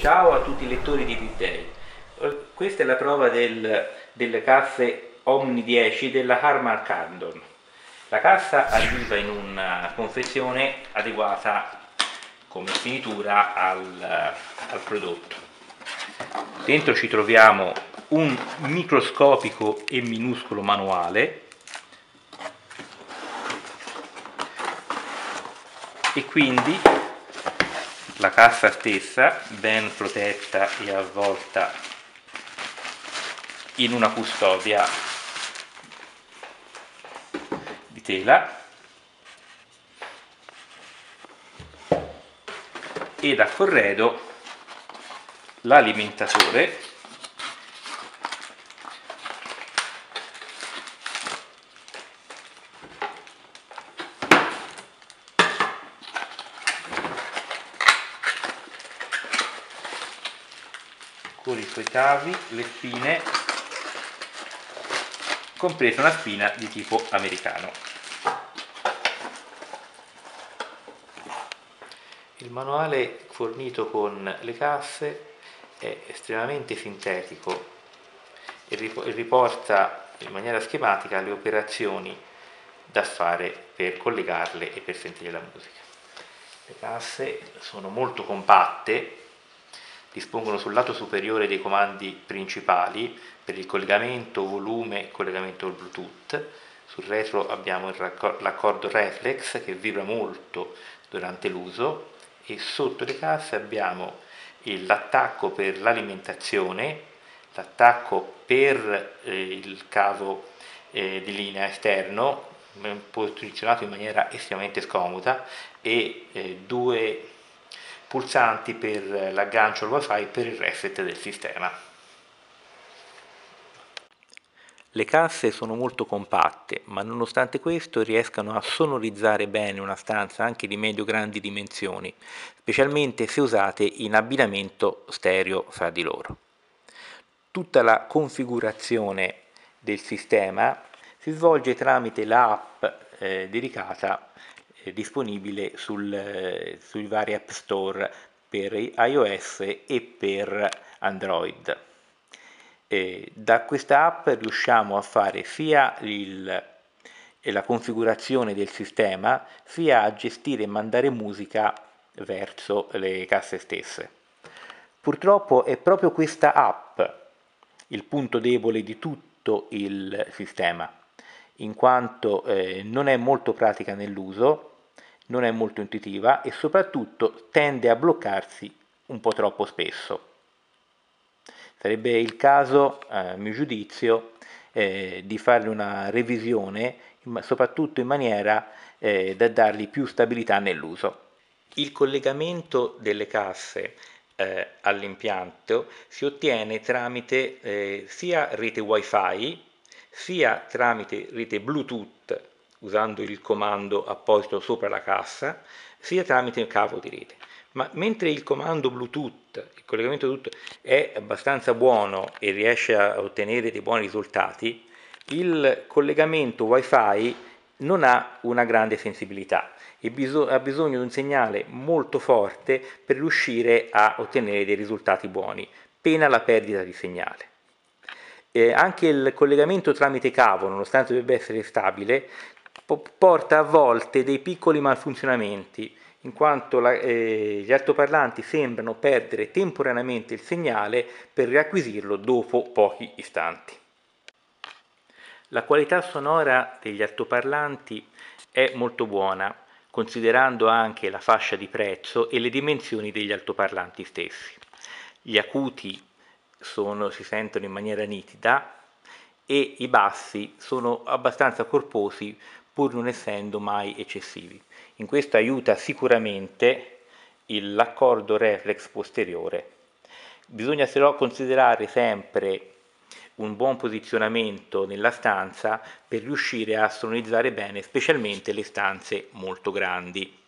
Ciao a tutti i lettori di D-Day. Questa è la prova delle casse Omni 10 della Harman Kardon. La cassa arriva in una confezione adeguata come finitura al prodotto. Dentro ci troviamo un microscopico e minuscolo manuale e quindi la cassa stessa, ben protetta e avvolta in una custodia di tela, e da corredo l'alimentatore con i suoi cavi, le spine, compresa una spina di tipo americano. Il manuale fornito con le casse è estremamente sintetico e riporta in maniera schematica le operazioni da fare per collegarle e per sentire la musica. Le casse sono molto compatte, dispongono sul lato superiore dei comandi principali per il collegamento volume e collegamento Bluetooth. Sul retro abbiamo l'accordo reflex che vibra molto durante l'uso, e sotto le casse abbiamo l'attacco per l'alimentazione, l'attacco per il cavo di linea esterno posizionato in maniera estremamente scomoda, e due pulsanti per l'aggancio al wifi per il reset del sistema. Le casse sono molto compatte, ma nonostante questo riescono a sonorizzare bene una stanza anche di medio-grandi dimensioni, specialmente se usate in abbinamento stereo fra di loro. Tutta la configurazione del sistema si svolge tramite l'app dedicata disponibile sui vari app store per iOS e per Android. Da questa app riusciamo a fare sia la configurazione del sistema, sia a gestire e mandare musica verso le casse stesse. Purtroppo è proprio questa app il punto debole di tutto il sistema, in quanto non è molto pratica nell'uso, non è molto intuitiva e soprattutto tende a bloccarsi un po' troppo spesso. Sarebbe il caso, a mio giudizio, di farne una revisione, soprattutto in maniera da dargli più stabilità nell'uso. Il collegamento delle casse all'impianto si ottiene tramite sia rete wifi, sia tramite rete Bluetooth, usando il comando apposito sopra la cassa, sia tramite il cavo di rete. Ma mentre il comando Bluetooth, il collegamento Bluetooth è abbastanza buono e riesce a ottenere dei buoni risultati, il collegamento wifi non ha una grande sensibilità e ha bisogno di un segnale molto forte per riuscire a ottenere dei risultati buoni, pena la perdita di segnale. Anche il collegamento tramite cavo, nonostante dovrebbe essere stabile, porta a volte dei piccoli malfunzionamenti, in quanto gli altoparlanti sembrano perdere temporaneamente il segnale per riacquisirlo dopo pochi istanti. La qualità sonora degli altoparlanti è molto buona, considerando anche la fascia di prezzo e le dimensioni degli altoparlanti stessi. Gli acuti si sentono in maniera nitida e i bassi sono abbastanza corposi pur non essendo mai eccessivi. In questo aiuta sicuramente l'accordo reflex posteriore. Bisogna però considerare sempre un buon posizionamento nella stanza per riuscire a sonorizzare bene, specialmente le stanze molto grandi.